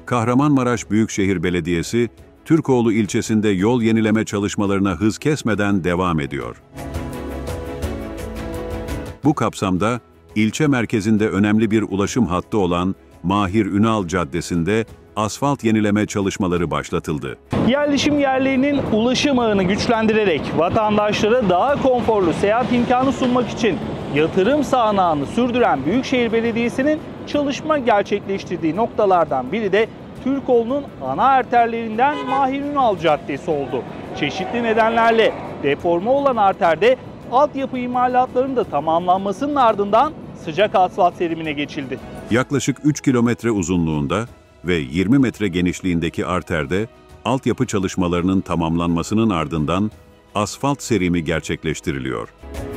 Kahramanmaraş Büyükşehir Belediyesi, Türkoğlu ilçesinde yol yenileme çalışmalarına hız kesmeden devam ediyor. Bu kapsamda, ilçe merkezinde önemli bir ulaşım hattı olan Mahir Ünal Caddesi'nde asfalt yenileme çalışmaları başlatıldı. Yerleşim yerlerinin ulaşım ağını güçlendirerek vatandaşlara daha konforlu seyahat imkanı sunmak için yatırım sahanağını sürdüren Büyükşehir Belediyesi'nin çalışma gerçekleştirdiği noktalardan biri de Türkoğlu'nun ana arterlerinden Mahir Ünal Caddesi oldu. Çeşitli nedenlerle deforme olan arterde altyapı imalatlarının da tamamlanmasının ardından sıcak asfalt serimine geçildi. Yaklaşık 3 kilometre uzunluğunda ve 20 metre genişliğindeki arterde altyapı çalışmalarının tamamlanmasının ardından asfalt serimi gerçekleştiriliyor.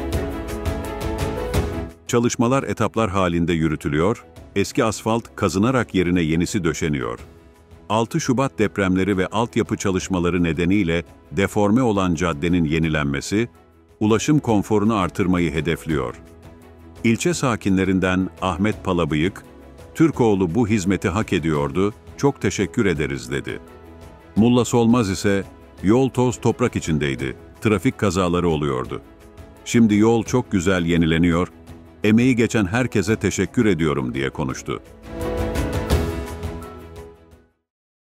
Çalışmalar etaplar halinde yürütülüyor, eski asfalt kazınarak yerine yenisi döşeniyor. 6 Şubat depremleri ve altyapı çalışmaları nedeniyle deforme olan caddenin yenilenmesi, ulaşım konforunu artırmayı hedefliyor. İlçe sakinlerinden Ahmet Palabıyık, "Türkoğlu bu hizmeti hak ediyordu, çok teşekkür ederiz" dedi. Mulla Solmaz ise, "Yol toz toprak içindeydi, trafik kazaları oluyordu. Şimdi yol çok güzel yenileniyor, emeği geçen herkese teşekkür ediyorum" diye konuştu.